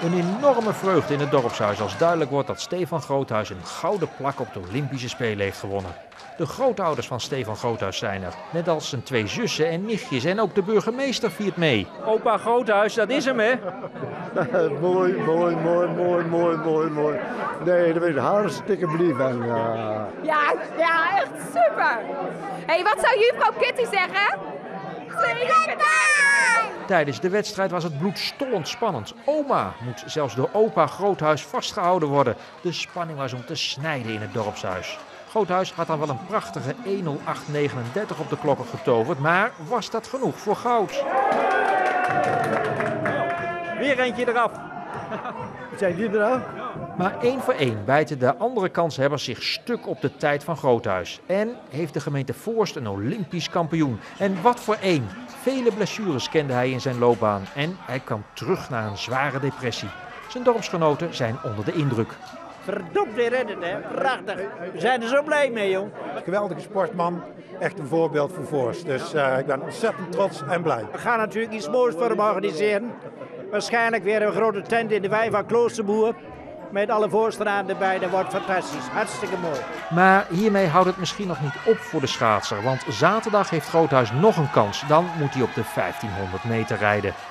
Een enorme vreugde in het dorpshuis als duidelijk wordt dat Stefan Groothuis een gouden plak op de Olympische Spelen heeft gewonnen. De grootouders van Stefan Groothuis zijn er, net als zijn 2 zussen en nichtjes en ook de burgemeester viert mee. Opa Groothuis, dat is hem hè? Mooi. Nee, dat ben ik hartstikke blij van. Ja, echt super. Hé, wat zou juffrouw Kitty zeggen? Tijdens de wedstrijd was het bloedstollend spannend. Oma moet zelfs door opa Groothuis vastgehouden worden. De spanning was om te snijden in het dorpshuis. Groothuis had dan wel een prachtige 1:08:39 op de klokken getoverd, maar was dat genoeg voor goud? Weer eentje eraf. Zijn die eraf? Maar 1 voor 1 bijten de andere kanshebbers zich stuk op de tijd van Groothuis. En heeft de gemeente Voorst een Olympisch kampioen. En wat voor één! Vele blessures kende hij in zijn loopbaan en hij kwam terug na een zware depressie. Zijn dorpsgenoten zijn onder de indruk. Verdomd weer redden, hè? Prachtig. We zijn er zo blij mee, jong. Geweldige sportman, echt een voorbeeld voor Voorst. Dus ik ben ontzettend trots en blij. We gaan natuurlijk iets moois voor hem organiseren. Waarschijnlijk weer een grote tent in de wei van Kloosterboer. Met alle voorstraten erbij, dat wordt fantastisch. Hartstikke mooi. Maar hiermee houdt het misschien nog niet op voor de schaatser. Want zaterdag heeft Groothuis nog een kans. Dan moet hij op de 1500 meter rijden.